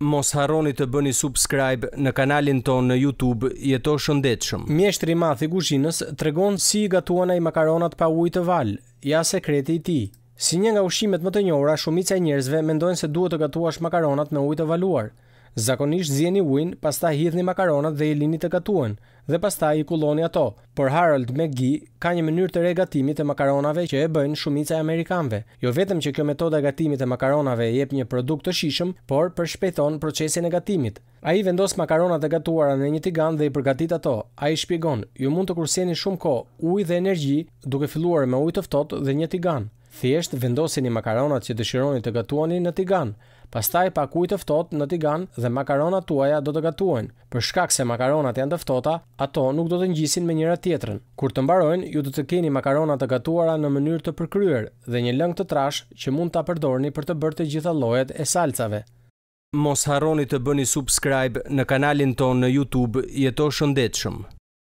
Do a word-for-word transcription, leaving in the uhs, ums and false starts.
Mos harroni të bëni subscribe në kanalin tonë në YouTube Jeto Shëndetshëm. Mjeshtri i madh i kuzhinës tregon si i gatuan ai makaronat pa ujë të val, ja sekreti i tij. Si një nga ushqimet më të njohura, shumica e njerëzve mendojnë se duhet të gatuash makaronat me ujë të valuar. Zakonisht zjeni ujin, pastaj hidhni makaronat dhe i lini të gatuan, dhe pastaj i kulloni ato. Por Harold McGee ka një mënyrë të re gatimit të makaronave që e bëjnë shumica e amerikanëve. Jo vetëm që kjo metodë e gatimit të makaronave jep një produkt të shijshëm, por përshpejton procesin e gatimit. Ai vendos makaronat e gatuara në një tigan dhe i përgatit ato. Ai shpjegon, ju mund të kurseni shumë kohë, ujë dhe energji duke filluar me ujë të ftohtë dhe një tigan. Thjesht vendosini makaronat që dëshironi të gatuani në tigan. Pastaj pak ujë të ftohtë në tigan dhe makaronat tuaja do të gatuhen. Për shkak se makaronat janë të ftohta, ato nuk do të ngjisin me njëra tjetrën. Kur të mbarojnë, ju do të keni makaronat të gatuara në mënyrë të përkryer dhe një lëng të trash që mund ta përdorni për të bërë të gjitha llojet e salcave. Mos harroni të bëni subscribe në kanalin tonë në YouTube Jeto Shëndetshëm.